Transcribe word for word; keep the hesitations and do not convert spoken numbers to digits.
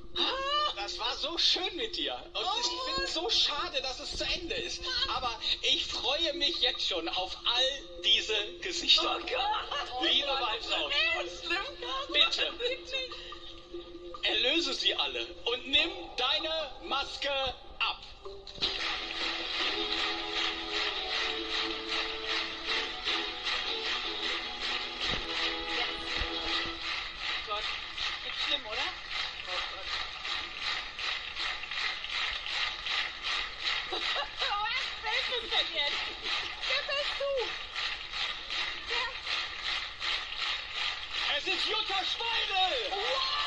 Das war so schön mit dir. Und ich finde es so schade, dass es zu Ende ist. Aber ich freue mich jetzt schon auf all diese Gesichter. Oh Gott. Liebe Waldfrau, bitte, erlöse sie alle und nimm deine Maske ab. Gott, wird schlimm, oder? Oh Gott. Was willst du denn jetzt? Wer bist du? Es ist Jutta Speidel! Wow!